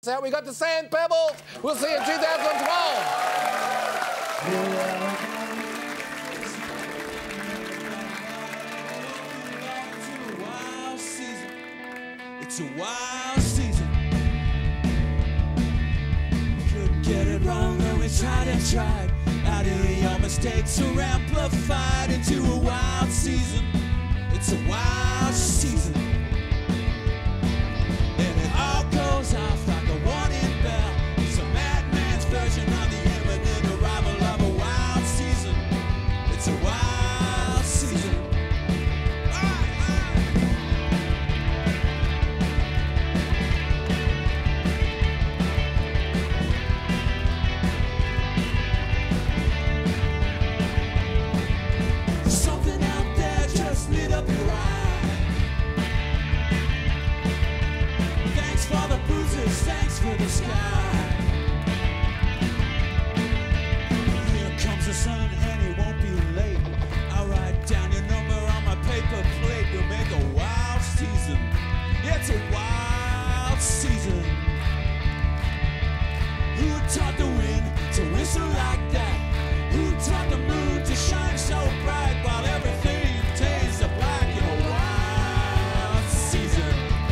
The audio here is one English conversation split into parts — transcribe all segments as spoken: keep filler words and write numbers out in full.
out. We got the Sand Pebbles. We'll see you in two thousand twelve. It's a wild season. Couldn't get it wrong, though we tried and tried. Out of your mistakes are amplified into a wild season. It's a wild season. And it all goes off like a warning bell. It's a madman's version of the imminent arrival of a wild season. It's a wild season. Thanks for the sky. Here comes the sun and it won't be late. I'll write down your number on my paper plate. We'll make a wild season. It's a wild season. Who taught the wind to whistle like that? Who taught the moon to shine so bright while everything tastes of black in a wild season?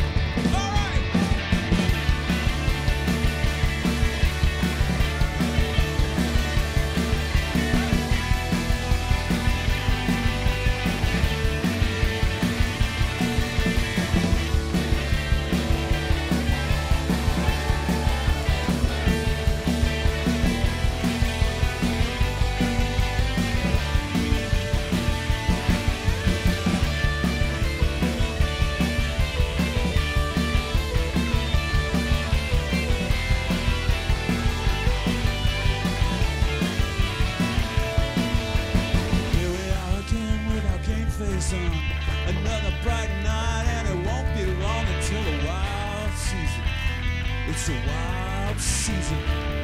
On another bright night, and it won't be long until a wild season. It's a wild season.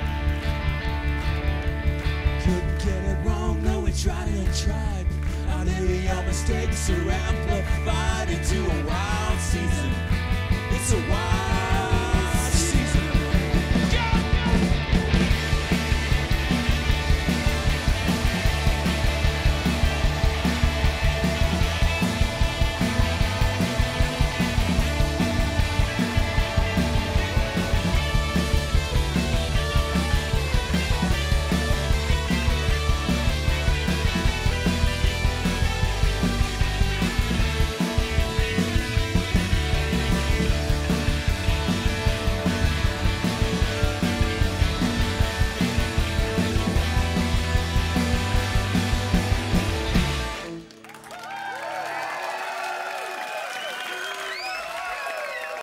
Couldn't get it wrong, no, we tried and tried. Out of your mistakes are amplified into a wild season. It's a wild